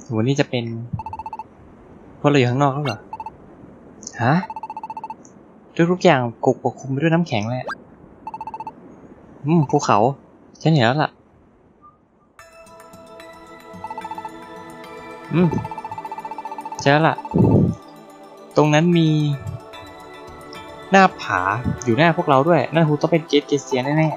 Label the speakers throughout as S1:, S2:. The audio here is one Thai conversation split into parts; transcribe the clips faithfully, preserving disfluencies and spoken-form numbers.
S1: วันนี้จะเป็นเพราะเราอยู่ข้างนอกแล้วเหรอฮะทุกๆอย่างกบปกคลุมไปด้วยน้ำแข็งเลยอืมภูเขาฉันเห็นแล้วล่ะอืมใช่แล้วล่ะตรงนั้นมีหน้าผาอยู่หน้าพวกเราด้วยนั่นคงต้องเป็นเกตเกเซียแน่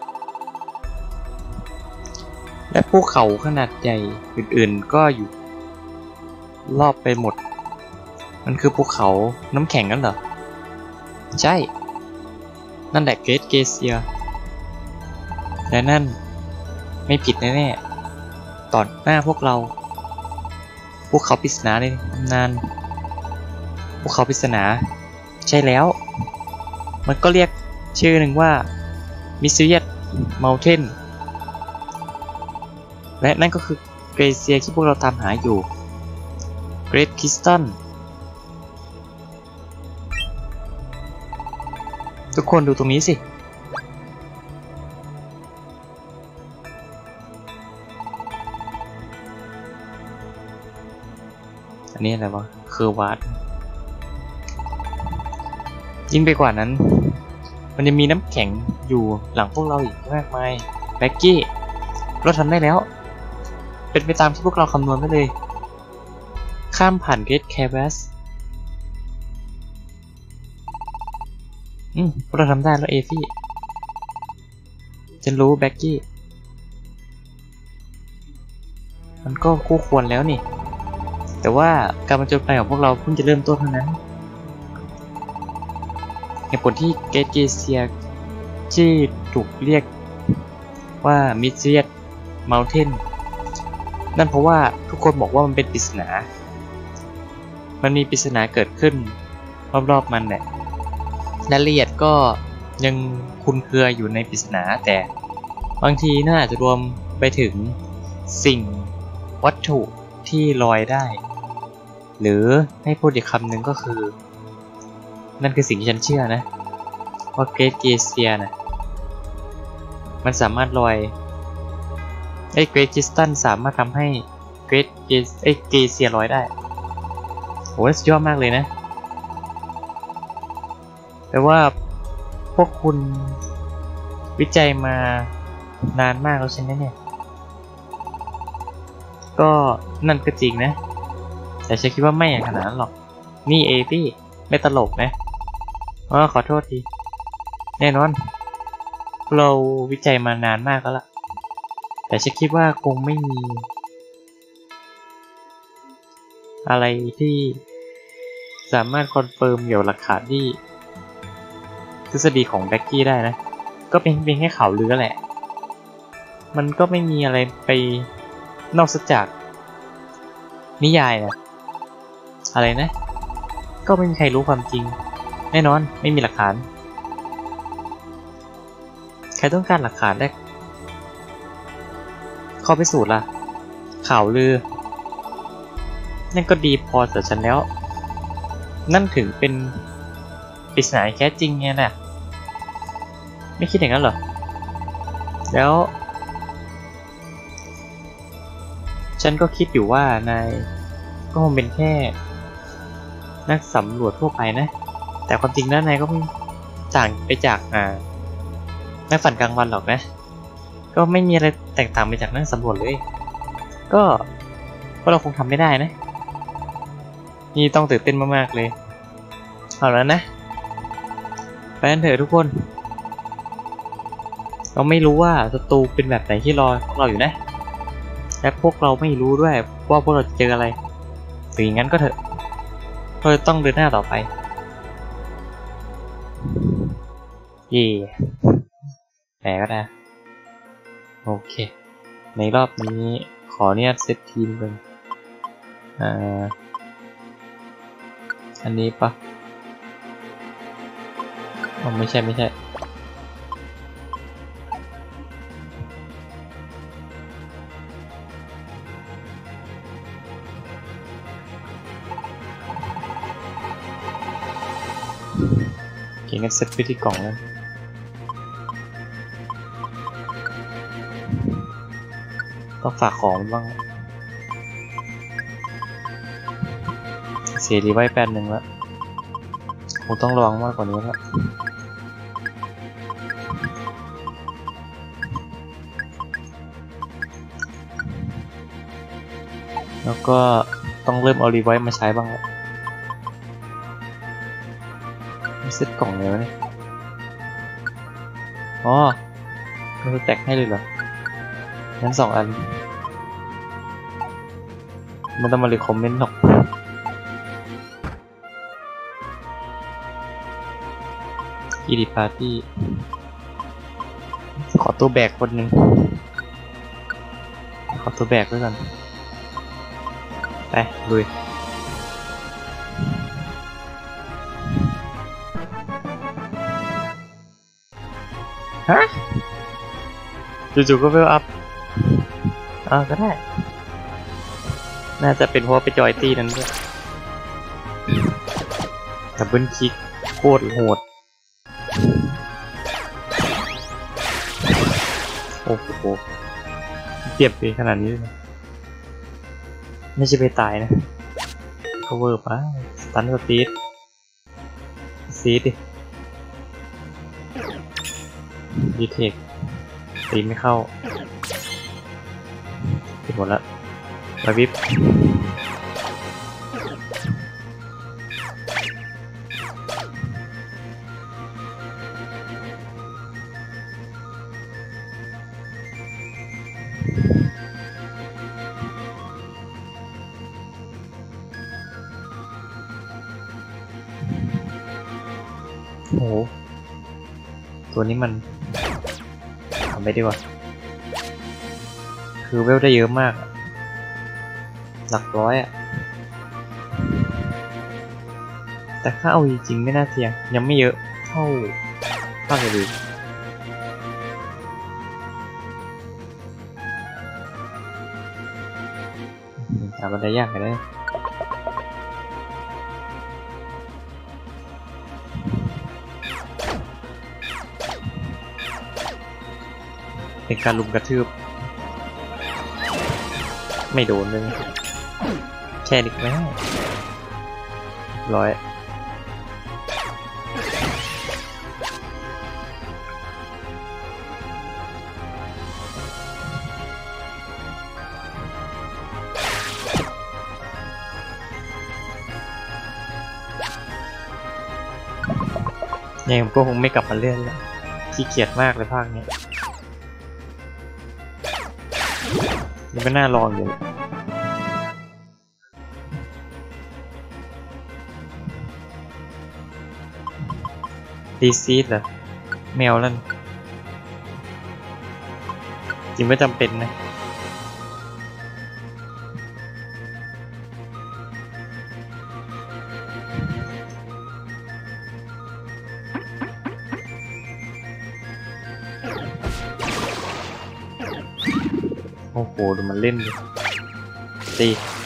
S1: ๆและภูเขาขนาดใหญ่อื่นๆก็อยู่รอบไปหมดมันคือภูเขาน้ำแข็งนั่นเหรอใช่นั่นแหละเกตเกเซียและนั่นไม่ผิดแน่ๆต่อหน้าพวกเราภูเขาปริศนาในตำนานภูเขาปริศนาใช่แล้วมันก็เรียกชื่อหนึ่งว่ามิสซิเลียสเมลเทนและนั่นก็คือเกรเซียที่พวกเราตามหาอยู่เกรทคริสตัลทุกคนดูตรงนี้สิอันนี้อะไรวะเคอร์วาดยิ่งไปกว่านั้นมันจะมีน้ำแข็งอยู่หลังพวกเราอีกมากมายแบ็กกี้เราทำได้แล้วเป็นไปตามที่พวกเราคำนวณไว้เลยข้ามผ่านเกตแคเวสอืมเราทำได้แล้วเอฟี่ฉันรู้แบ็กกี้มันก็คู่ควรแล้วนี่แต่ว่าการมาจนไปของพวกเราเพิ่งจะเริ่มต้นเท่านั้นเหตุผลที่เกตเกเซียที่ถูกเรียกว่ามิสเซียสเมลเทนนั่นเพราะว่าทุกคนบอกว่ามันเป็นปริศนามันมีปริศนาเกิดขึ้นรอบๆมันแหละรายละเอียดก็ยังคลุมเครืออยู่ในปริศนาแต่บางทีน่าจะรวมไปถึงสิ่งวัตถุที่ลอยได้หรือให้พูดอีกคำหนึ่งก็คือนั่นคือสิ่งที่ฉันเชื่อนะว่าเกรทเกเซียนะมันสามารถลอยไอ้เกรทคริสตัลสามารถทำให้เกรทเกไอ้เกเซียลอยได้โหสุดยอดมากเลยนะแต่ว่าพวกคุณวิจัยมานานมากแล้วใช่ไหมเนี่ยก็นั่นก็จริงนะแต่ฉันคิดว่าไม่อย่างขนาดนั้นหรอกนี่เอฟี่ไม่ตลกนะอ๋อขอโทษทีแน่นอนเราวิจัยมานานมากแล้วล่ะแต่ฉันคิดว่าคงไม่มีอะไรที่สามารถคอนเฟิร์มเกี่ยวกับหลักฐานที่ทฤษฎีของแบ็กกี้ได้นะก็เป็นเพียงแค่ข่าวลือแหละมันก็ไม่มีอะไรไปนอกจากนิยายนะอะไรนะก็ไม่มีใครรู้ความจริงแน่นอนไม่มีหลักฐานใครต้องการหลักฐานได้ข้อพิสูจน์ล่ะข่าวลือนั่นก็ดีพอสำหรับฉันแล้วนั่นถึงเป็นปริศนาแท้จริงไงน่ะไม่คิดอย่างนั้นเหรอแล้วฉันก็คิดอยู่ว่านายก็คงเป็นแค่นักสำรวจทั่วไปนะแต่ความจริงแล้วนายก็ไม่ต่างไปจากอ่านักฝันกลางวันหรอกนะก็ไม่มีอะไรแตกต่างไปจากนักสำรวจเลยก็ก็เราคงทำไม่ได้นะนี่ต้องตื่นเต้นมากๆเลยเอาแล้วนะไปกันเถอะทุกคนเราไม่รู้ว่าศัตรูเป็นแบบไหนที่รอเราอยู่นะและพวกเราไม่รู้ด้วยว่าพวกเราจะเจออะไรถึงอย่างนั้นก็เถอะเราต้องเดินหน้าต่อไปเย่แต่ก็ได้โอเคในรอบนี้ขอเนี่ยเซตทีมกันอ่าอันนี้ปะอ๋อไม่ใช่ไม่ใช่เก่งกันเซตไปที่กล่องแล้วต้องฝากของบ้างสียรีไว้แปดหนึ่งแล้วคงต้องระวังมากกว่านี้แล้วแล้วก็ต้องเริ่มเอารีไวท์มาใช้บ้างแล้วเซตกล่องเลยวะเนี่ยอ๋อมันจะแตกให้เลยเหรองั้นสองอันมันต้องมาเลยคอมเมนต์หรอกอีดีปาร์ตี้ขอตัวแบกคนหนึ่งขอตัวแบกด้วยกันไปลุยฮะจู่ๆก็เวลอัพอ่าก็ได้น่าจะเป็นเพราะไปจอยตีนั้นด้วยดับเบิลคิกโคตรโหดโอ้โหเจ็บไปขนาดนี้เลยไม่ใช่ไปตายนะก็เวอร์ปะสตันสตีดซีดดิดีเทคตีไม่เข้าติดหมดแล้วมาวิบโอ้โหตัวนี้มันทำไปดีกว่าคือเวลได้เยอะมากหลักร้อยอ่ะแต่ถ้าเอาจริงๆไม่น่าเทียงยังไม่เยอะเท่าภาคอื่นหาบันไดยากไปได้เป็นการลุมกระทืบไม่โดนเลยแค่นิดไม่ร้อยยังผมก็คงไม่กลับมาเล่นแล้วขี้เกียจมากเลยภาคนี้ยังไม่น่าลองอยู่ตีซีดเหรอแมวนั่นจริงไม่จำเป็นนะโอ้โหดูมันเล่นดิตี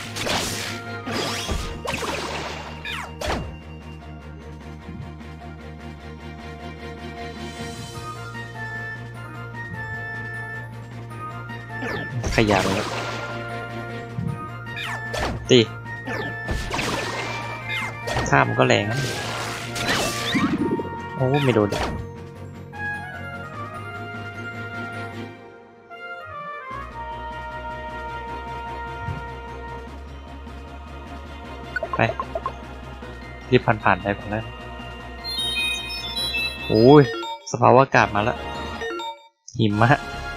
S1: ขยันเลยตีข้ามก็แรงนะโอ้ไม่โดนไปรีบผ่านๆไปก่อนแล้วโอ้ยสภาวะอากาศมาแล้วหิมะ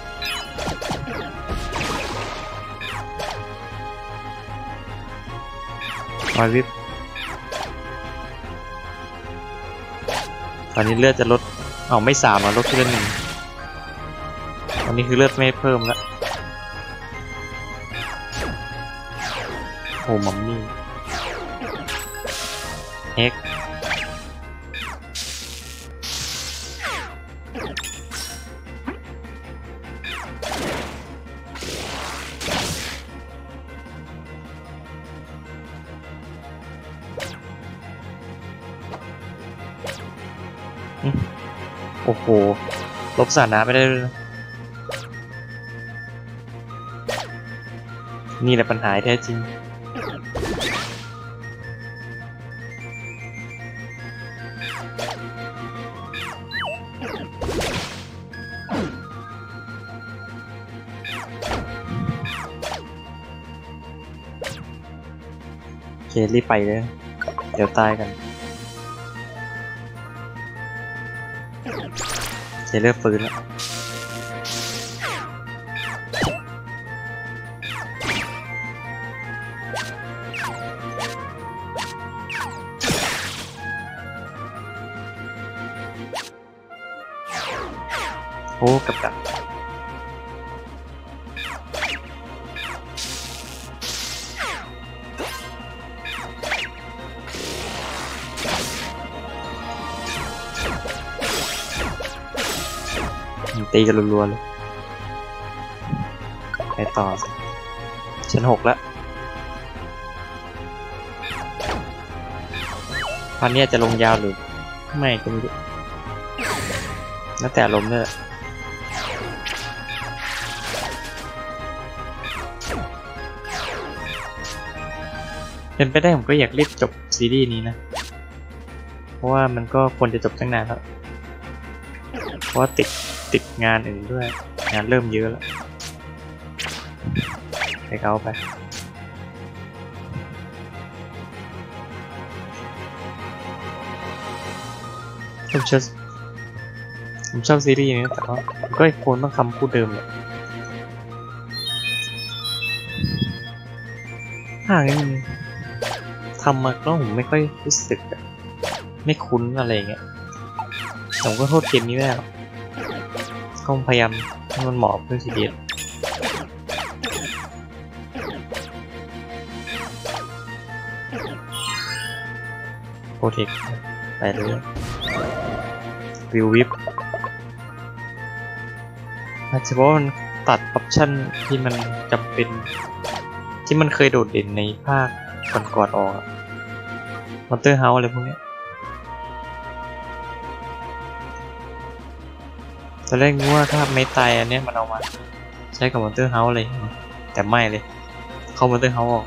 S1: มาวิบตอนนี้เลือดจะลดเอาไม่สามมาลดเลือดหนึ่งตอนนี้คือเลือดไม่เพิ่มแล้วโอ้มัมมี่เอ็กโอ้โหลบสถานะไม่ได้เลยนี่แหละปัญหาแท้จริงรีบไปเลยเดี๋ยวตายกันเจเริ่มฟื้นแล้วโอ้กับดักตีกันรัวๆเลยไปต่อสิชั้นหกแล้ววันนี้จะลงยาวหรือไม่ก็ไม่รู้แล้วแต่ลมเนี่ยเป็นไปได้ผมก็อยากรีบจบซีรีส์นี้นะเพราะว่ามันก็ควรจะจบตั้งนานแล้วเพราะว่าติดติดงานอื่นด้วยงานเริ่มเยอะแล้วไปเขาไปผมชอบผมชอบซีรีส์นี้แต่ก็ก็ควรต้องคำพูดเดิมเลยภาคนี้มันทำมาแล้วผมไม่ค่อยรู้สึกไม่คุ้นอะไรเงี้ยผมก็โทษเกมนี้ไม่ได้หรอกก็พยายามให้มันเหมาะเพื่อซีรีส์โปรเทคไปเลยวิววิบอาจจะเพราะมันตัดออปชั่นที่มันจำเป็นที่มันเคยโดดเด่นในภาคก่อนๆออกมอนเตอร์เฮาส์อะไรพวกนี้ตอนแรกนึกว่าถ้าไม่ตายอันเนี้ยมันเอามาใช้กับมอนเตอร์เฮาส์เลยแต่ไม่เลยเข้ามอนเตอร์เฮาส์ออก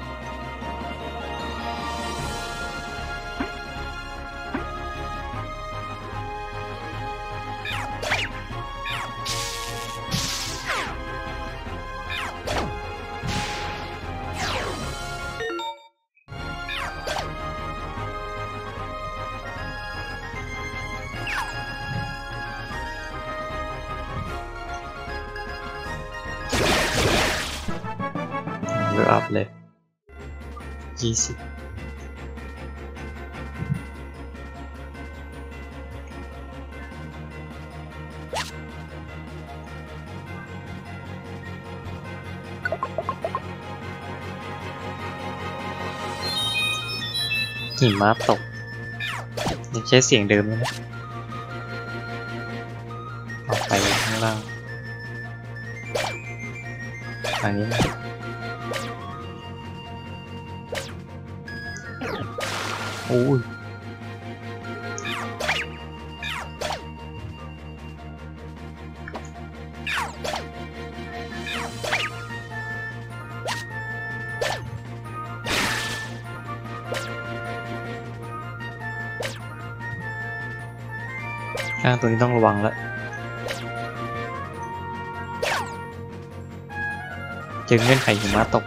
S1: เลือกอัพเลยยี่สิบหิมะตกยังใช้เสียงเดิมเลยนะออกไปข้างล่างทางนี้นะโอ้ยข้างตัวนี้ต้องระวังแล้วเจอเงื่อนไขหิมะตก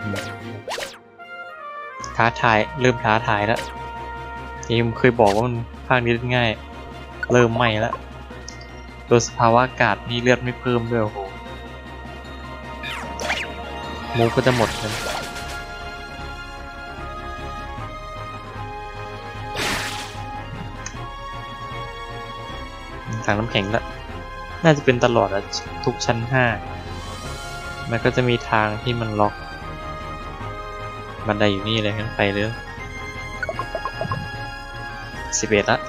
S1: ท้าทายเริ่มท้าทายแล้วที่ผมเคยบอกว่ามันภาคนี้เล่นง่ายเริ่มใหม่แล้วโดยสภาวะอากาศนี่เลือดไม่เพิ่มด้วยโอ้โหมูก็จะหมดเลยถังน้ำแข็งละน่าจะเป็นตลอดอะทุกชั้นห้ามันก็จะมีทางที่มันล็อกบันไดอยู่นี่เลยขึ้นไปเลยสิบเอ็ดละ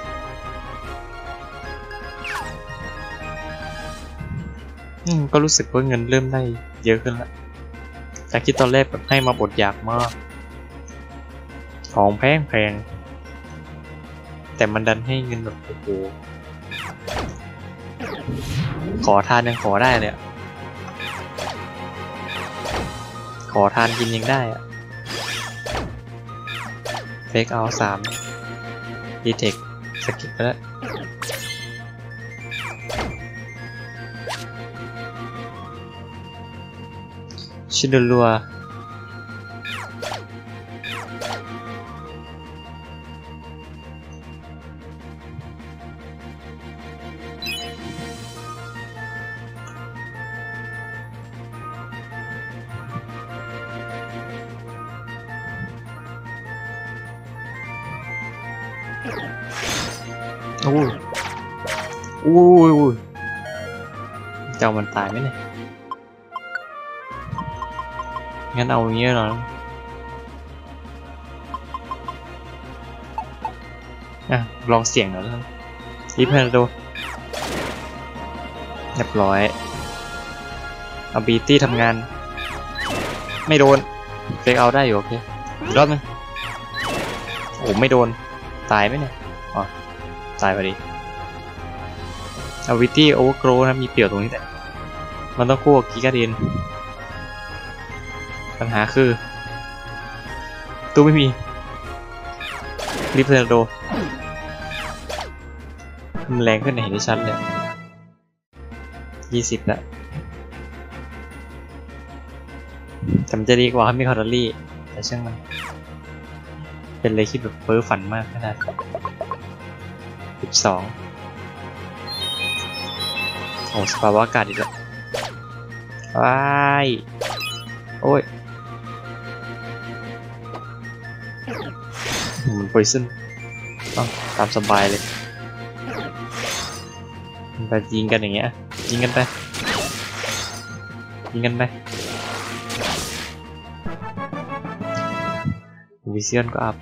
S1: อืมก็รู้สึกว่าเงินเริ่มได้เยอะขึ้นละจากที่ตอนแรกแบบให้มาบดอยากมากของแพงแพงแต่มันดันให้เงินแบบโอ้โหขอทานยังขอได้เลยอะขอทานกินยังได้อะเฟกเอาสามดีเทคสกิปไปแล้วชิดลัวโอ้ยโอ้ยเจ้ามันตายไหมเนี่ยงั้นเอาอย่างเงี้ยเหรออ่ะลองเสี่ยงหน่อยแล้วกันรีบเพลโดเรียบร้อยเอาบีตี้ทำงานไม่โดนเฟกเอาได้อยู่โอเคอีกรอบนึงโอ้ไม่โดนตายไหมเนี่ยอ๋อตายพอดีเอาวิตี้โอเวอร์โกรนะมีเปรียวตรงนี้แต่มันต้องคู่กับกิกาเดนปัญหาคือตู้ไม่มีรีเพลโดมันแรงขึ้นในเห็นได้ชัดเลยยี่สิบละแต่มันจะดีกว่าไม่คอร์ดลี่แต่ช่างมันเป็นเลยคิดแบบเพ้อฝันมากขนาดสิบสองโอ้สภาวะอากาศอีกแล้วว้ายโอ้ยมันไปซึ่งต้องตามสบายเลยไปยิงกันอย่างเงี้ยยิงกันไปยิงกันไปวิเซียนก็อัพ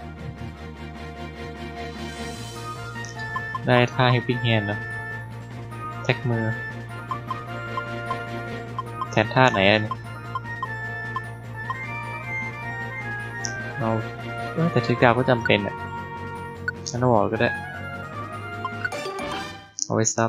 S1: ได้ท่าเฮลปิ้งแฮนด์แล้วแท็กมือแทนท่าไหนอ่ะเนี่ยเราแต่ทริกดาวก็จำเป็นอ่ะฉันบอกก็ได้เอาไว้ซับ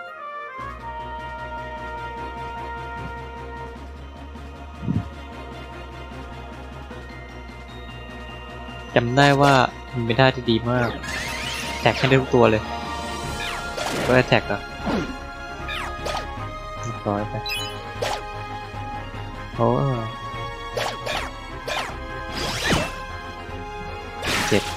S1: จำได้ว่ามันเป็นท่าที่ดีมากแท็กให้ได้ทุกตัวเลยก็ได้แท็กอ่ะเรียบร้อยไปโอ้เจ็บ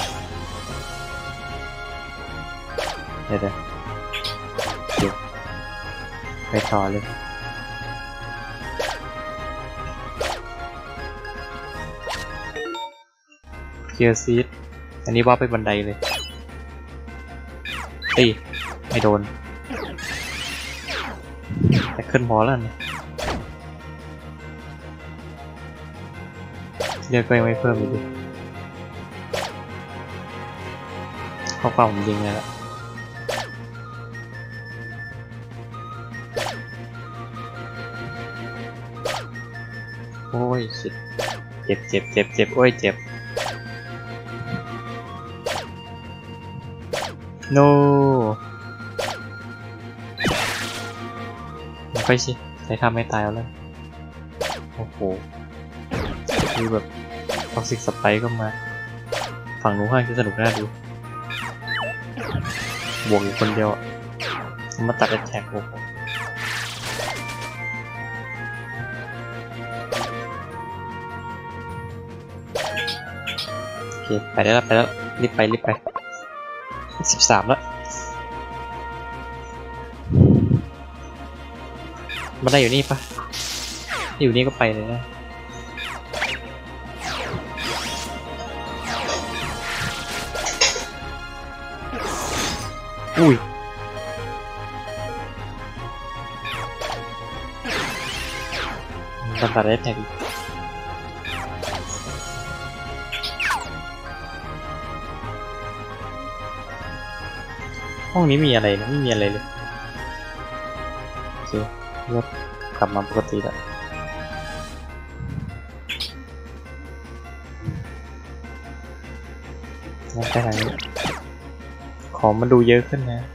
S1: เดี๋ยวเดี๋ยวเจ็บไปต่อเลยเกียร์ซีดอันนี้ว่าไปบันไดเลยตีไม่โดนแต่ขึ้นพอแล้วเนี่ยเรียกก็ยังไม่เพิ่มอีกดิเข้าเป้าผมยิงเลยละโอ้ยเจ็บเจ็บเจ็บเจ็บโอ้ยเจ็บโน่ไม่ค่อยสิใช้ทำไม่ตายแล้วโอ้โหคือแบบท็อกซิกสไปก็มาฝั่งนู้นข้างที่สนุกน่าดูบวกอยู่คนเดียวมาตัดแท็กโอ้โหโอเคไปได้แล้วไปแล้วรีบไปรีบไปสิบสามแล้วมาได้อยู่นี่ปะอยู่นี่ก็ไปเลยนะอุ้ยตัดตัดได้แท็กห้องนี้มีอะไรนะไม่มีอะไรเลยโอเคเลือกกลับมาปกติแล้วงั้นไปทางนี้ของมันดูเยอะขึ้นนะ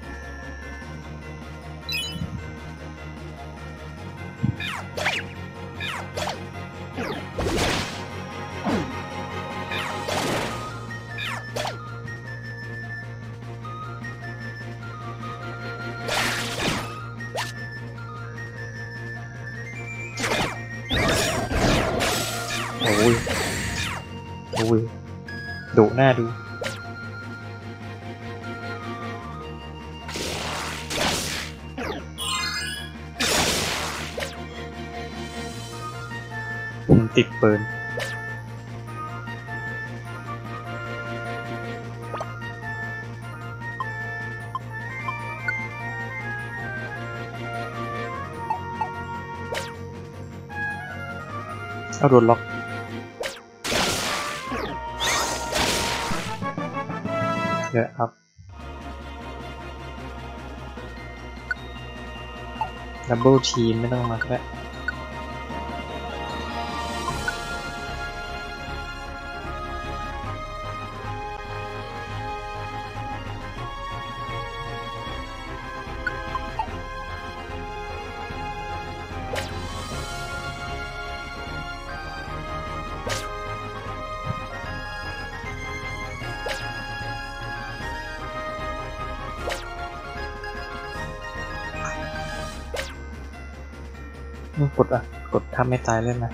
S1: โอ้ยโอ้ยดุหน้าดูติดปืนเอาโดนล็อกเยอะครับดับเบิลทีมไม่ต้องมาก็ได้กดอ่ะกดทำไม่ตายเล่นนะ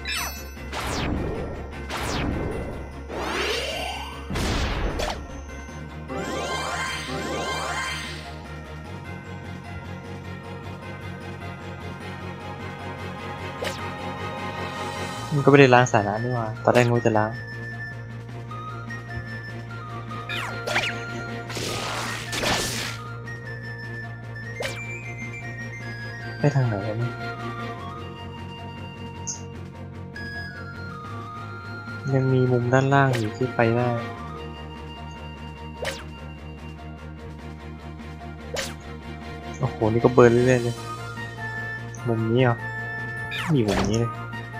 S1: มันก็ไม่ได้ล้างสาระนี่หว่าตอนแรกงูจะล้างไปทางไหนนี่ยังมีมุมด้านล่างอยู่ที่ไปได้โอ้โหนี่ก็เบิร์นเรื่อยๆเลยมุมนี้เหรอมีมุมนี้เลย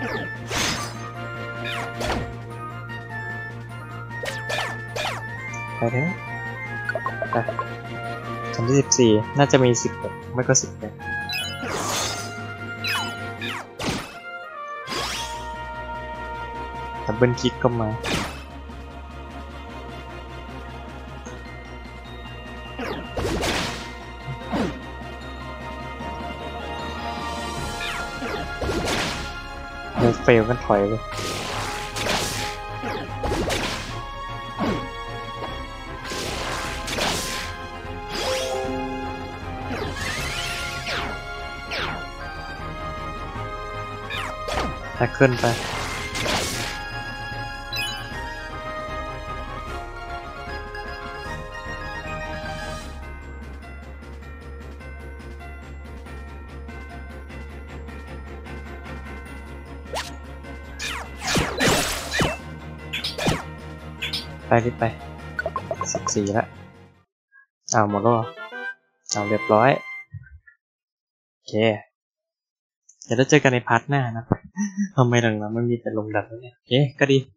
S1: ไปเถอะไปสามสิบสี่น่าจะมีสิบหกไม่ก็สิบแปดดับเบิลคลิกก็มาโมเฟลกันถอยเลยแท็กเกิลไปไปรีบไปสิบสี่แล้วอ้าวหมดแล้วเอาเรียบร้อยโอเคเดี๋ยวเราเจอกันในพาร์ทหน้านะทำไมหลังๆมันมีแต่ลงดับเนี่ยโอเคก็ดี